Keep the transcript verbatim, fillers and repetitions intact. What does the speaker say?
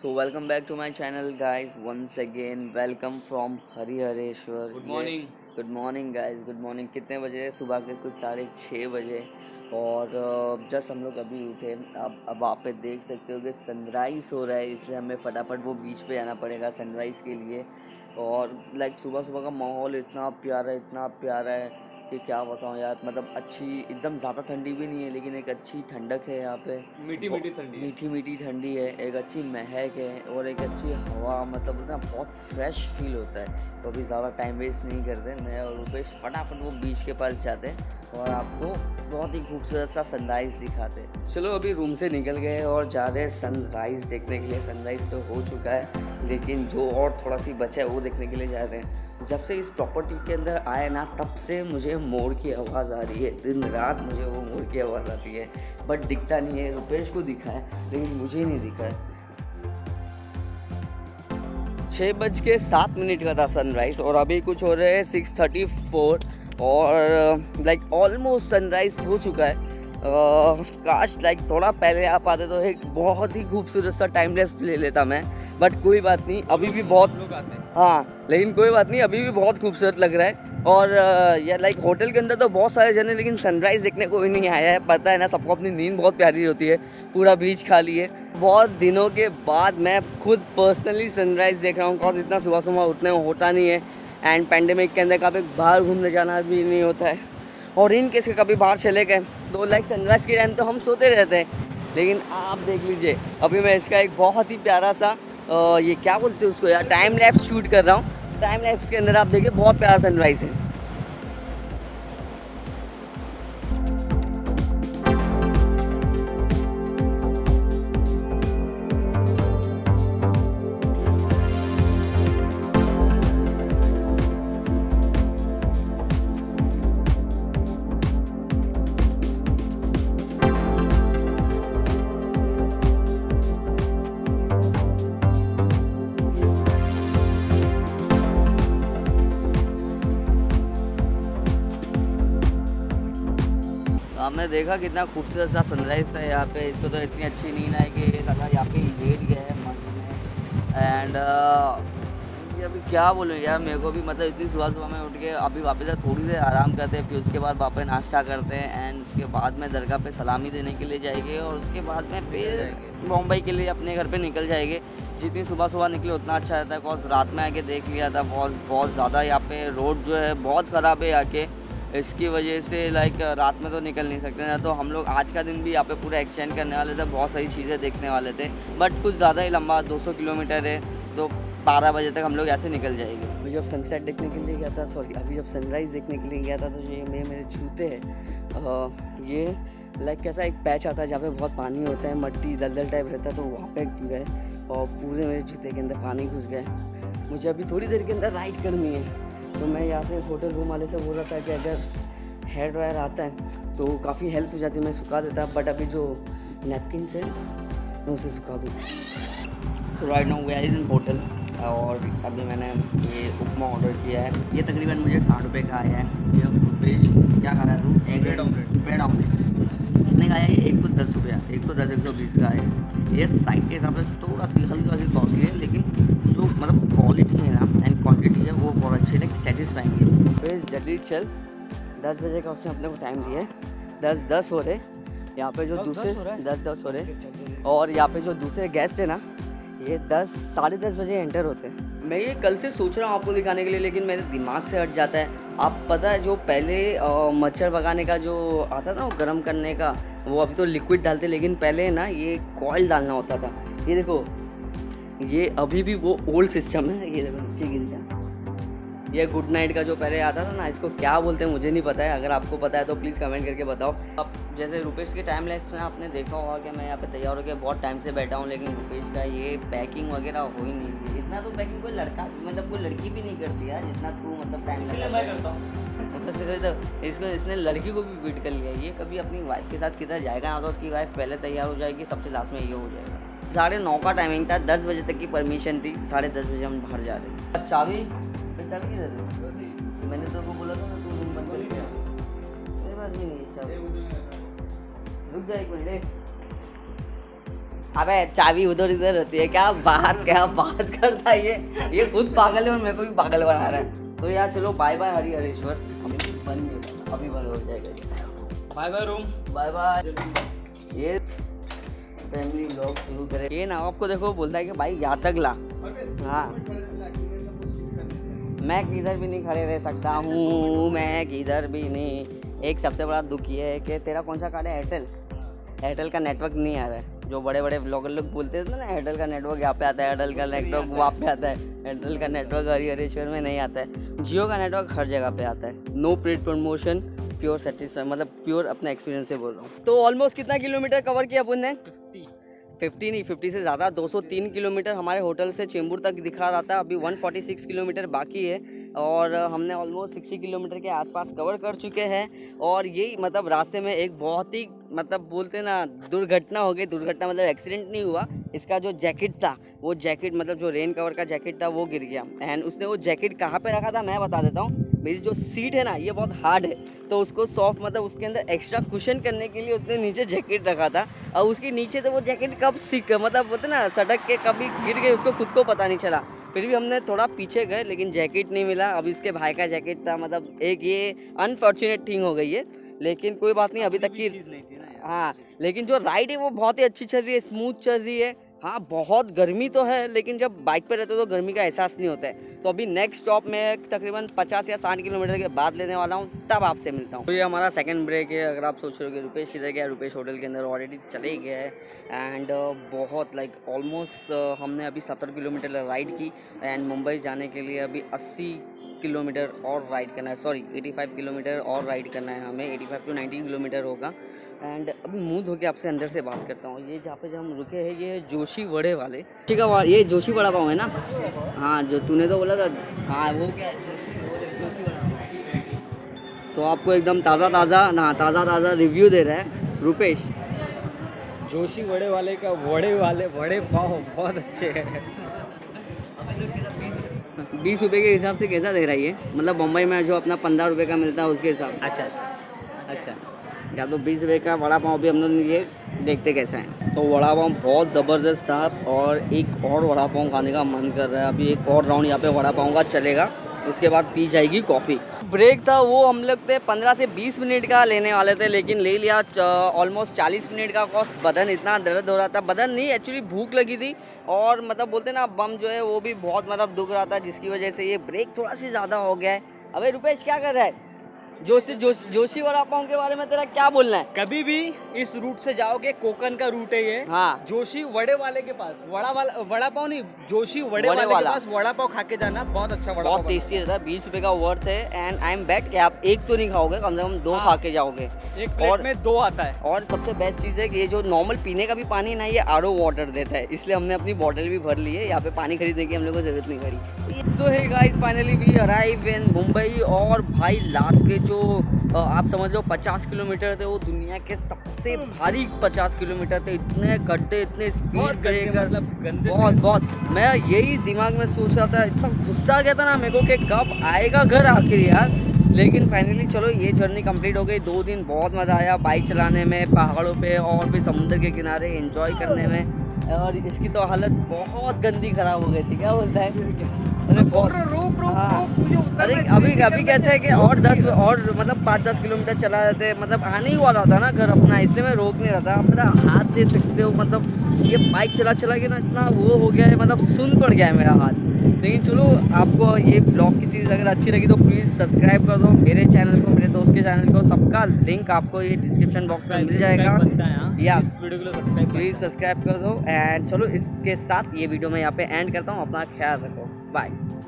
So welcome back to my channel guys. Once again welcome from Harihareshwar. Good morning. Good morning guys. Good morning. कितने बजे? सुबह के कुछ साढ़े छः बजे और जस्ट हम लोग अभी उठे. अब अब आप पे देख सकते हो कि सनराइज़ हो रहा है, इसलिए हमें फटाफट वो बीच पे जाना पड़ेगा सनराइज़ के लिए. और लाइक सुबह सुबह का माहौल इतना प्यारा है, इतना प्यारा है कि क्या बताऊँ यार. मतलब अच्छी, एकदम ज़्यादा ठंडी भी नहीं है लेकिन एक अच्छी ठंडक है यहाँ पे. मीठी मीठी ठंडी है. मीठी मीठी ठंडी है, एक अच्छी महक है और एक अच्छी हवा. मतलब ना बहुत फ्रेश फील होता है. तो अभी ज़्यादा टाइम वेस्ट नहीं करते, मैं और रुपेश फटाफट वो बीच के पास जाते हैं और आपको बहुत ही खूबसूरत सा सनराइज़ दिखाते. चलो अभी रूम से निकल गए और जा रहे हैं सनराइज़ देखने के लिए. सनराइज़ तो हो चुका है लेकिन जो और थोड़ा सी बचा है वो देखने के लिए जा रहे हैं. जब से इस प्रॉपर्टी के अंदर आए ना तब से मुझे मोर की आवाज़ आ रही है. दिन रात मुझे वो मोर की आवाज़ आती है बट दिखता नहीं है. रुपेश को दिखा है लेकिन मुझे नहीं दिखा है. छः बज के सात मिनट का था सनराइज़ और अभी कुछ हो रहे हैं सिक्स थर्टी फोर और लाइक ऑलमोस्ट सनराइज़ हो चुका है. Uh, काश लाइक थोड़ा पहले आ पाते तो एक बहुत ही खूबसूरत सा टाइम लेस ले लेता मैं. बट कोई बात नहीं, अभी भी बहुत लोग आते हैं. हाँ लेकिन कोई बात नहीं, अभी भी बहुत खूबसूरत लग रहा है. और यार लाइक होटल के अंदर तो बहुत सारे जने लेकिन सनराइज़ देखने को भी नहीं आया है. पता है ना, सबको अपनी नींद बहुत प्यारी होती है. पूरा बीच खाली है. बहुत दिनों के बाद मैं खुद पर्सनली सनराइज़ देख रहा हूँ. कॉज इतना सुबह सुबह उठने होता नहीं है एंड पेंडेमिक के अंदर कभी बाहर घूमने जाना भी नहीं होता है. और इन केस के कभी बाहर चले गए तो लाइक सनराइज़ के टाइम तो हम सोते रहते हैं. लेकिन आप देख लीजिए अभी मैं इसका एक बहुत ही प्यारा सा आ, ये क्या बोलते हैं उसको यार, टाइम लैप्स शूट कर रहा हूँ. टाइम लैप्स के अंदर आप देखिए बहुत प्यारा सनराइज़ है. आपने देखा कितना खूबसूरत सा सनराइज़ था यहाँ पे. इसको तो इतनी अच्छी नींद है कि लगा यहाँ पे लेट गया है मस्त में. एंड ये अभी क्या बोलूँ यार, मेरे को भी मतलब इतनी सुबह सुबह में उठ के अभी वापस थोड़ी देर आराम करते हैं, फिर उसके बाद वापस नाश्ता करते हैं एंड उसके बाद में दरगाह पे सलामी देने के लिए जाएंगे और उसके बाद में फिर मुंबई के लिए अपने घर पर निकल जाएंगे. जितनी सुबह सुबह निकले उतना अच्छा रहता है. बिकॉज रात में आके देख लिया था बहुत बहुत ज़्यादा यहाँ पे रोड जो है बहुत ख़राब है यहाँ के. इसकी वजह से लाइक रात में तो निकल नहीं सकते ना. तो हम लोग आज का दिन भी यहाँ पे पूरा एक्सटेंड करने वाले थे, बहुत सारी चीज़ें देखने वाले थे. बट कुछ ज़्यादा ही लंबा दो सौ किलोमीटर है तो बारह बजे तक हम लोग ऐसे निकल जाएंगे. अभी जब सनसेट देखने के लिए गया था, सॉरी अभी जब सनराइज़ देखने के लिए गया था तो ये मेरे मेरे जूते हैं. ये लाइक कैसा एक पैच आता है जहाँ पे बहुत पानी होता है, मट्टी दलदल टाइप रहता है, तो वहाँ पे गए और पूरे मेरे जूते के अंदर पानी घुस गए. मुझे अभी थोड़ी देर के अंदर राइड करनी है तो मैं यहाँ से होटल रूम वाले से बोल रहा था कि अगर हेयर ड्रायर आता है तो काफ़ी हेल्प हो जाती है, मैं सुखा देता. बट अभी जो नैपकिन से मैं उसे सुखा दूँ. तो right now we are in hotel और अभी मैंने ये उपमा ऑर्डर किया है. ये तकरीबन मुझे साठ रुपये का आया है. ये रुपेश क्या खा रहा है तू? Egg bread omelette. Bread omelette कितने का आया? ये एक सौ दस रुपया, एक सौ दस एक सौ बीस का है. ये साइड के हिसाब से थोड़ा सी हल्का सी कॉस्टली है लेकिन जो मतलब क्वालिटी है ना एंड क्वांटिटी है वो बहुत अच्छी, लाइक सेटिस्फाइंग है. फिर जल्दी चल, दस बजे का उसने अपने को टाइम दिया है. दस दस हो रहे यहाँ पे जो दूसरे दस दस हो रहे और यहाँ पे जो दूसरे गेस्ट है ना ये दस साढ़े दस बजे एंटर होते हैं. मैं ये कल से सोच रहा हूँ आपको दिखाने के लिए लेकिन मेरे दिमाग से हट जाता है. आप पता है जो पहले मच्छर भगाने का जो आता था वो गर्म करने का, वो अभी तो लिक्विड डालते लेकिन पहले ना ये कॉइल डालना होता था. ये देखो ये अभी भी वो ओल्ड सिस्टम है. ये देखो नीचे गिर गया. ये गुड नाइट का जो पहले आता था ना, इसको क्या बोलते हैं मुझे नहीं पता है. अगर आपको पता है तो प्लीज़ कमेंट करके बताओ. अब जैसे रुपेश के टाइम लैप्स में आपने देखा होगा कि मैं यहाँ पे तैयार होकर बहुत टाइम से बैठा हूँ लेकिन रुपेश का ये पैकिंग वगैरह हो ही नहीं थी. इतना तो पैकिंग कोई लड़का मतलब कोई लड़की भी नहीं करती यार जितना तू मतलब टाइम से मैं करता हूँ. तो इसको इसने लड़की को भी बीट कर लिया. ये कभी अपनी वाइफ के साथ किधर जाएगा ना तो उसकी वाइफ पहले तैयार हो जाएगी, सबसे लास्ट में ये हो जाएगा. साढ़े नौ का टाइमिंग था, दस बजे तक की परमिशन थी, साढ़े दस बजे हम बाहर जा रहे हैं. चाबी चाबी किधर है? मैंने तो वो बोला था ना तू रूम बंद कर दिया. मेरे पास भी नहीं है चाबी. रुक जा एक मिनट. अबे चाबी उधर इधर रहती है, क्या बात क्या बात करता है ये ये खुद पागल है और मेरे को भी पागल बना रहा है। तो यार चलो बाय बाय हरिहरेश्वर, अभी बंद नहीं, अभी बंद हो जाएगा। Bye bye room, bye bye. ये फैमिली व्लॉग शुरू करें, ये ना आपको देखो बोलता है कि भाई यहाँ तक ला। हाँ मैं किधर भी नहीं खड़े रह सकता हूँ, मैं किधर भी नहीं। एक सबसे बड़ा दुख ये है कि तेरा कौन सा कार्ड है? एयरटेल। एयरटेल का नेटवर्क नहीं आ रहा है। जो बड़े बड़े ब्लॉगर लोग बोलते थे ना एयरटेल का नेटवर्क यहाँ पे आता है, एयरटेल का नेटवर्क वहाँ पे आता है, एयरटेल का नेटवर्क हरिहरेश्वर में नहीं आता है। जियो का नेटवर्क हर जगह पे आता है। No paid promotion, pure satisfy, मतलब प्योर अपने एक्सपीरियंस से बोल रहा हूँ। तो ऑलमोस्ट कितना किलोमीटर कवर किया अपन ने? फिफ्टी नहीं, फिफ्टी से ज़्यादा, दो सौ तीन किलोमीटर हमारे होटल से चेंबूर तक दिखा रहा था। अभी एक सौ छियालीस किलोमीटर बाकी है और हमने ऑलमोस्ट साठ किलोमीटर के आसपास कवर कर चुके हैं। और यही मतलब रास्ते में एक बहुत ही मतलब बोलते ना दुर्घटना हो गई। दुर्घटना मतलब एक्सीडेंट नहीं हुआ, इसका जो जैकेट था वो जैकेट मतलब जो रेन कवर का जैकेट था वो गिर गया। एंड उसने वो जैकेट कहाँ पे रखा था मैं बता देता हूँ। मेरी जो सीट है ना ये बहुत हार्ड है, तो उसको सॉफ्ट मतलब उसके अंदर एक्स्ट्रा कुशन करने के लिए उसने नीचे जैकेट रखा था। और उसके नीचे तो वो जैकेट कब सीख मतलब बोलते ना सड़क के कभी गिर गई, उसको खुद को पता नहीं चला। फिर भी हमने थोड़ा पीछे गए लेकिन जैकेट नहीं मिला। अब इसके भाई का जैकेट था, मतलब एक ये अनफॉर्चुनेट थिंग हो गई है, लेकिन कोई बात नहीं। अभी तक की चीज़ नहीं थी ना। हाँ लेकिन जो राइड है वो बहुत ही अच्छी चल रही है, स्मूथ चल रही है। हाँ बहुत गर्मी तो है लेकिन जब बाइक पे रहते हो तो गर्मी का एहसास नहीं होता है। तो अभी नेक्स्ट स्टॉप में तकरीबन पचास या साठ किलोमीटर के बाद लेने वाला हूँ, तब आपसे मिलता हूँ। तो ये हमारा सेकंड ब्रेक है। अगर आप सोच रहे हो कि रुपेश किधर गया, रुपेश होटल के अंदर ऑलरेडी चले गया है। एंड uh, बहुत लाइक ऑलमोस्ट uh, हमने अभी सत्तर किलोमीटर राइड की एंड मुंबई जाने के लिए अभी अस्सी किलोमीटर और राइड करना है। सॉरी पचासी किलोमीटर और राइड करना है हमें, पचासी टू नब्बे किलोमीटर होगा। एंड अभी मुंह धो के आपसे अंदर से बात करता हूँ। ये जहाँ पे जब हम रुके हैं ये जोशी वड़े वाले, ठीक है ये जोशी वड़ा पाव है ना? हाँ जो तूने तो बोला था। हाँ वो क्या है? जोशी जोशी वड़ा पाव। तो आपको एकदम ताज़ा ताज़ा ना ताज़ा ताज़ा रिव्यू दे रहा है रुपेश। जोशी वड़े वाले का वड़े वाले वड़े पाव बहुत अच्छे हैं। बीस रुपये के हिसाब से कैसा दे रहा है ये? मतलब मुंबई में जो अपना पंद्रह रुपये का मिलता है उसके हिसाब से। अच्छा अच्छा। या तो बीस रुपये का वड़ा पाव भी हम लोग ये देखते कैसा है। तो वड़ा पाव बहुत ज़बरदस्त था और एक और वड़ा पाव खाने का मन कर रहा है। अभी एक और राउंड यहाँ पे वड़ा पाव का चलेगा, उसके बाद पी जाएगी कॉफ़ी। ब्रेक था वो हम लोग थे पंद्रह से बीस मिनट का लेने वाले थे लेकिन ले लिया ऑलमोस्ट चालीस मिनट का। कॉस्ट बदन इतना दर्द हो रहा था, बदन नहीं एक्चुअली भूख लगी थी और मतलब बोलते ना बम जो है वो भी बहुत मतलब दुख रहा था, जिसकी वजह से ये ब्रेक थोड़ा सी ज़्यादा हो गया है। अबे रुपेश क्या कर रहा है? जोशी जोशी जोशी वड़ा पाव के बारे में तेरा क्या बोलना है? कभी भी इस रूट से जाओगे, कोकन का रूट है ये। हाँ जोशी वड़े वाले के पास वड़ा वाला वड़ा पाव नहीं, जोशी वड़े वाले के पास वड़ा पाव खा के जाना, बहुत अच्छा वड़ा बहुत टेस्टी रहता है। बीस रुपए का वर्थ है एंड आई एम बेट कि आप एक तो नहीं खाओगे, कम से कम दो खा के जाओगे। एक प्लेट में दो आता है। और सबसे बेस्ट चीज़ है कि ये जो नॉर्मल पीने का भी पानी ना ये आर ओ वाटर देता है, इसलिए हमने अपनी बॉटल भी भर ली है। यहाँ पे पानी खरीदने की हम लोग को जरूरत नहीं पड़ी। So hey guys finally we arrive in Mumbai. और भाई लास्ट के जो आप समझ लो पचास किलोमीटर थे वो दुनिया के सबसे भारी पचास किलोमीटर थे। इतने गड्ढे, इतने स्पीड ब्रेकर, मतलब बहुत बहुत मैं यही दिमाग में सोच रहा था, इतना गुस्सा आ गया था ना मेरे को कि कब आएगा घर आखिर यार। लेकिन फाइनली चलो ये जर्नी कंप्लीट हो गई। दो दिन बहुत मज़ा आया बाइक चलाने में, पहाड़ों पे और फिर समुद्र के किनारे एंजॉय करने में। और इसकी तो हालत बहुत गंदी खराब हो गई थी। क्या बोलता है? अरे बहुत रोक रोक रोक। अरे अभी अभी कैसे है कि और दस और मतलब पाँच दस किलोमीटर चला रहे थे, मतलब आने ही वाला था ना घर अपना, इसलिए मैं रोक नहीं रहा था। मेरा हाथ दे सकते हो, मतलब ये बाइक चला चला के ना इतना वो हो गया है, मतलब सुन पड़ गया है मेरा हाथ। लेकिन चलो आपको ये ब्लॉग की सीरीज़ अगर अच्छी लगी तो प्लीज़ सब्सक्राइब कर दो मेरे चैनल को, मेरे दोस्त के चैनल को। सबका लिंक आपको ये डिस्क्रिप्शन बॉक्स में मिल जाएगा। या प्लीज़ सब्सक्राइब कर दो। एंड चलो इसके साथ ये वीडियो मैं यहाँ पे एंड करता हूँ। अपना ख्याल रखो, बाय।